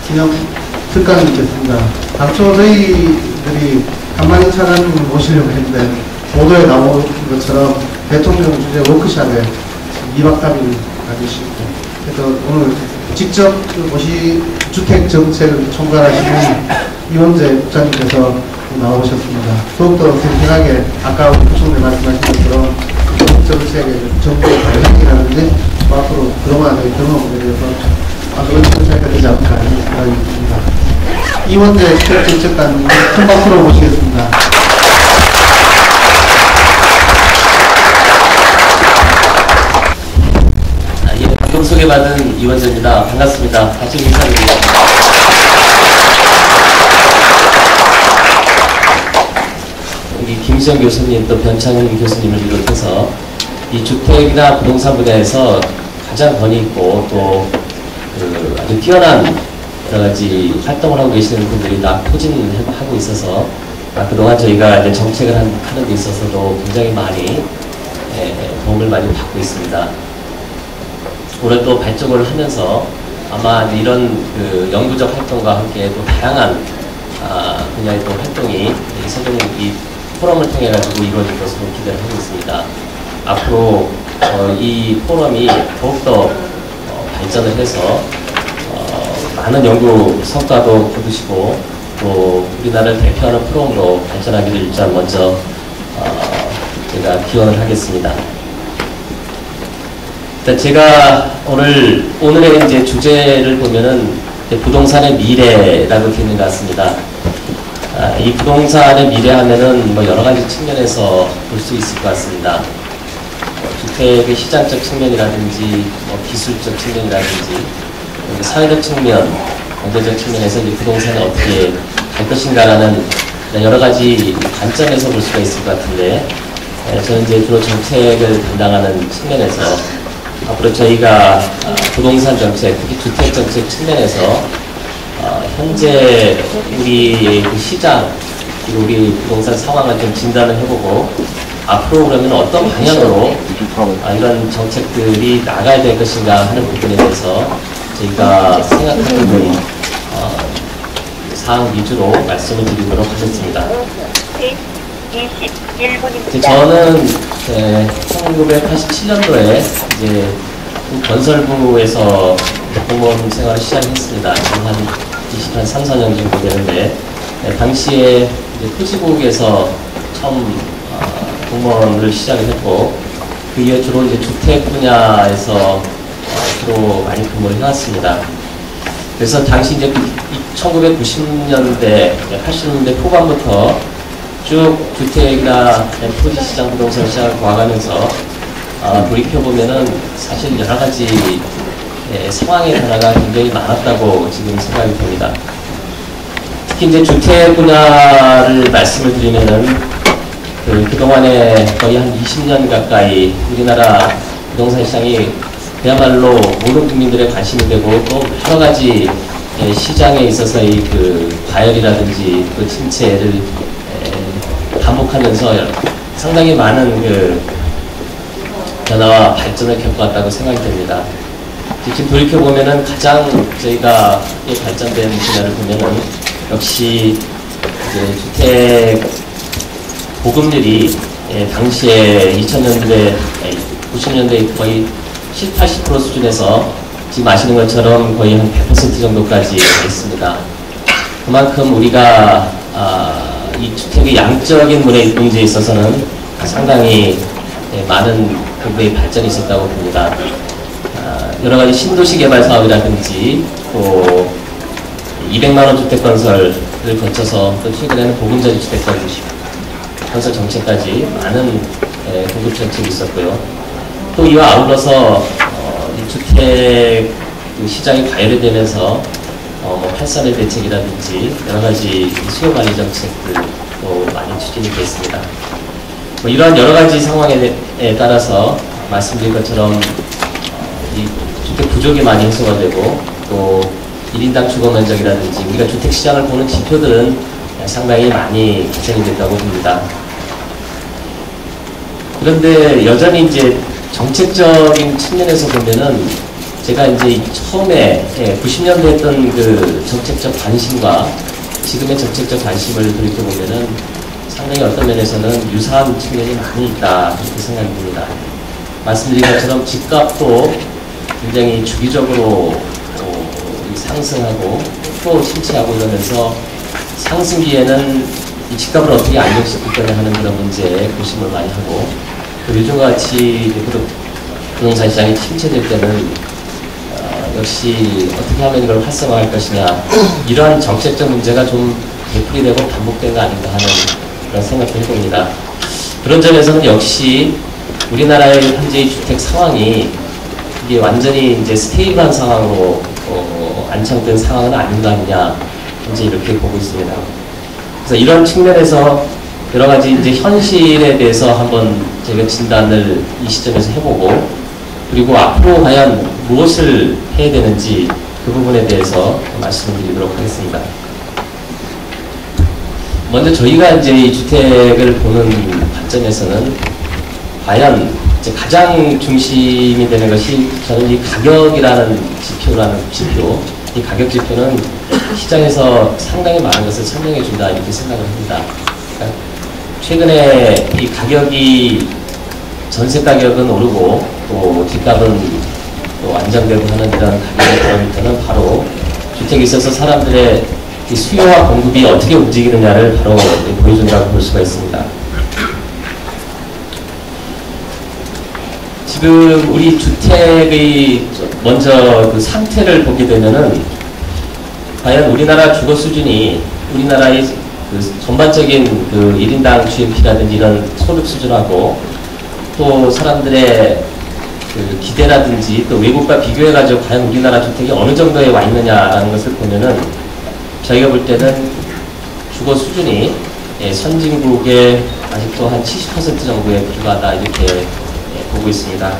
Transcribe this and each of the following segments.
기념 특강이 있겠습니다. 당초 저희들이 한만인 차장님을 모시려고 했는데 보도에 나온 것처럼 대통령 주재 워크숍에 2박 3일 가주시고, 그래서 오늘 직접 도시 주택 정책을 총괄하시는 이원재 국장님께서 나오셨습니다. 더욱더 생생하게 아까 부총리 말씀하신 것처럼 정책의 정부의 발전이라든지 앞으로 그동안의 경험에 대해서 그런 정책이 되지 않을까 하는 생각이 듭니다. 이원재 주택정책관님 큰 박수로 모시겠습니다. 방금 소개받은 이원재입니다. 반갑습니다. 같이 인사드립니다. 우리 김시영 교수님 또 변창현 교수님을 비롯해서 이 주택이나 부동산 분야에서 가장 권위 있고 또 아주 뛰어난 여러 가지 활동을 하고 계시는 분들이 다 포진하고 있어서 그동안 저희가 이제 정책을 하는 데 있어서도 굉장히 많이 도움을 많이 받고 있습니다. 올해 또 발족을 하면서 아마 이런 연구적 활동과 함께 또 다양한 분야의 또 활동이 세종 이 포럼을 통해 가지고 이루어질 것으로 기대를 하고 있습니다. 앞으로 이 포럼이 더욱더 발전을 해서 많은 연구 성과도 거두시고 또 우리나라를 대표하는 포럼으로 발전하기를 일단 먼저 제가 기원을 하겠습니다. 제가 오늘의 이제 주제를 보면은 부동산의 미래라고 되어 있는 것 같습니다. 이 부동산의 미래 하면은 뭐 여러 가지 측면에서 볼 수 있을 것 같습니다. 주택의 시장적 측면이라든지 기술적 측면이라든지 사회적 측면, 경제적 측면에서 이제 부동산이 어떻게 갈 것인가라는 여러 가지 관점에서 볼 수가 있을 것 같은데, 저는 이제 주로 정책을 담당하는 측면에서 앞으로 저희가 부동산 정책, 특히 주택 정책 측면에서 현재 우리 시장, 그리고 우리 부동산 상황을 좀 진단을 해보고 앞으로 그러면 어떤 방향으로 이런 정책들이 나가야 될 것인가 하는 부분에 대해서 저희가 생각하는 사항 위주로 말씀을 드리도록 하겠습니다. 저는 1987년도에 이제 건설부에서 공무원 생활을 시작했습니다. 지금 한 3, 4년 정도 되는데, 당시에 이제 토지국에서 처음 공무원을 시작을 했고, 그 이후에 주로 이제 주택 분야에서 주로 많이 근무를 해왔습니다. 그래서 당시 이제 1990년대, 80년대 후반부터 쭉 주택이나 토지 시장, 부동산 시장을 봐가면서 돌이켜보면은 사실 여러 가지 상황의 변화가 굉장히 많았다고 지금 생각이 됩니다. 특히 이제 주택 분야를 말씀을 드리면은 그동안에 거의 한 20년 가까이 우리나라 부동산 시장이 그야말로 모든 국민들의 관심이 되고 또 여러 가지 시장에 있어서의 과열이라든지 침체를 반복하면서 상당히 많은 변화와 발전을 겪어왔다고 생각이 됩니다. 지금 돌이켜보면은 가장 저희가 발전된 분야를 보면은 역시 주택 보급률이 당시에 2000년대, 90년대 거의 70~80% 수준에서 지금 아시는 것처럼 거의 한 100% 정도까지 있습니다. 그만큼 우리가 이 주택의 양적인 문제에 있어서는 상당히 많은 정도의 발전이 있었다고 봅니다. 여러 가지 신도시 개발 사업이라든지 또 200만원 주택 건설을 거쳐서 또 최근에는 보금자리 주택 건설 정책까지 많은 공급 정책이 있었고요. 또 이와 아울러서 이 주택 시장이 과열이 되면서 팔선의 대책이라든지 여러 가지 수요 관리 정책들도 많이 추진이 되어 있습니다. 이러한 여러 가지 상황에 따라서 말씀드린 것처럼 이 주택 부족이 많이 해소가 되고 또 1인당 주거 면적이라든지 우리가 주택 시장을 보는 지표들은 상당히 많이 개선이 됐다고 봅니다. 그런데 여전히 이제 정책적인 측면에서 보면은 제가 이제 처음에 90년대 했던 그 정책적 관심과 지금의 정책적 관심을 돌이켜보면은 상당히 어떤 면에서는 유사한 측면이 많이 있다, 이렇게 생각이 듭니다. 말씀드린 것처럼 집값도 굉장히 주기적으로 상승하고 또 침체하고 이러면서 상승기에는 이 집값을 어떻게 안정시킬 거냐 하는 그런 문제에 관심을 많이 하고, 또 요즘같이 부동산 시장이 침체될 때는 역시 어떻게 하면 이걸 활성화할 것이냐, 이러한 정책적 문제가 좀 되풀이되고 반복된 거 아닌가 하는 그런 생각을 해봅니다. 그런 점에서는 역시 우리나라의 현재의 주택 상황이 이게 완전히 이제 스테이블한 상황으로 안정된 상황은 아닌 거 아니냐, 현재 이렇게 보고 있습니다. 그래서 이런 측면에서 여러 가지 이제 현실에 대해서 한번 저희가 진단을 이 시점에서 해보고, 그리고 앞으로 과연 무엇을 해야 되는지 그 부분에 대해서 말씀드리도록 하겠습니다. 먼저 저희가 이제 이 주택을 보는 관점에서는 과연 이제 가장 중심이 되는 것이, 저는 이 가격이라는 지표, 이 가격 지표는 시장에서 상당히 많은 것을 설명해 준다, 이렇게 생각을 합니다. 그러니까 최근에 이 가격이, 전세 가격은 오르고 또 집값은 또 안정되고 하는 이런 가격의 바로미터는 바로 주택에 있어서 사람들의 이 수요와 공급이 어떻게 움직이느냐를 바로 보여준다고 볼 수가 있습니다. 지금 우리 주택의 먼저 그 상태를 보게 되면은, 과연 우리나라 주거 수준이 우리나라의 그 전반적인 그 1인당 GNP라든지 이런 소득 수준하고 또 사람들의 그 기대라든지 또 외국과 비교해가지고 과연 우리나라 주택이 어느 정도에 와 있느냐라는 것을 보면은, 저희가 볼 때는 주거 수준이 선진국의 아직도 한 70% 정도에 불과하다, 이렇게 보고 있습니다.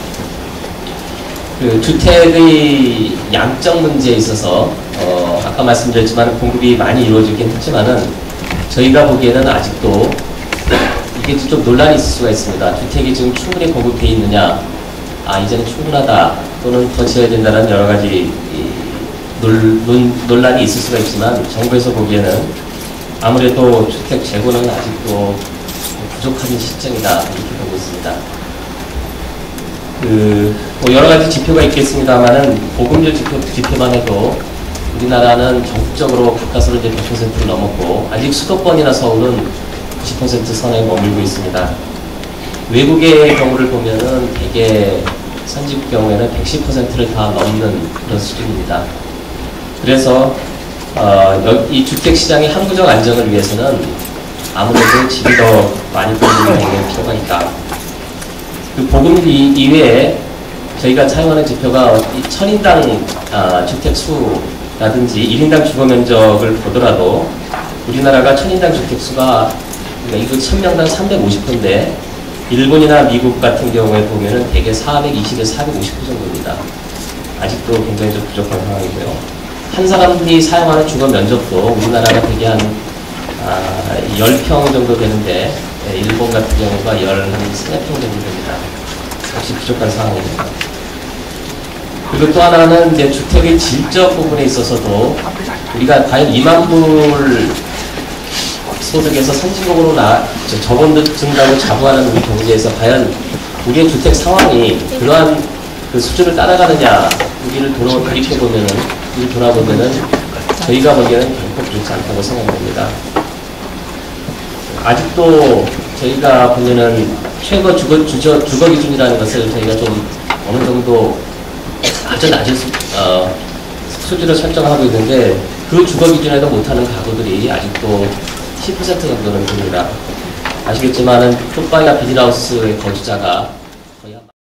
그 주택의 양적 문제에 있어서 아까 말씀드렸지만 공급이 많이 이루어지긴 했지만은, 저희가 보기에는 아직도 이게 좀 논란이 있을 수가 있습니다. 주택이 지금 충분히 공급되어 있느냐, 이제는 충분하다, 또는 더 지어야 된다는 여러 가지 논란이 있을 수가 있지만, 정부에서 보기에는 아무래도 주택 재고는 아직도 부족한 시점이다, 이렇게 보고 있습니다. 뭐 여러 가지 지표가 있겠습니다만은, 보급률 지표만 해도 우리나라는 전국적으로 가까스로 이제 100%를 넘었고, 아직 수도권이나 서울은 90% 선에 머물고 있습니다. 외국의 경우를 보면은 대개 선진국 경우에는 110%를 다 넘는 그런 수준입니다. 그래서 이 주택 시장의 항구적 안정을 위해서는 아무래도 집이 더 많이 보급되는 필요가 있다. 그 보급률 이외에 저희가 사용하는 지표가 이 1000인당 주택 수라든지 1인당 주거 면적을 보더라도, 우리나라가 1000인당 주택 수가 이거 1000명당 350호인데 일본이나 미국 같은 경우에 보면은 대개 420에서 450호 정도입니다. 아직도 굉장히 좀 부족한 상황이고요. 한 사람들이 사용하는 주거 면적도 우리나라가 대개 한 10평 정도 되는데, 일본 같은 경우가 13평 정도 됩니다. 역시 부족한 상황입니다. 그리고 또 하나는 이제 주택의 질적 부분에 있어서도, 우리가 과연 2만 불 소득에서 선진국으로 저금든다고 자부하는 우리 경제에서 과연 우리의 주택 상황이 그러한 그 수준을 따라가느냐, 우리를 돌아보면은 저희가 보기에는 결코 그렇지 않다고 생각합니다. 아직도 저희가 보면은 최고 주거 기준이라는 것을 저희가 좀 어느 정도 아주 낮은 수준을 설정하고 있는데, 그 주거 기준에도 못하는 가구들이 아직도 10% 정도는 됩니다. 아시겠지만은 쪽방이나 비닐하우스의 거주자가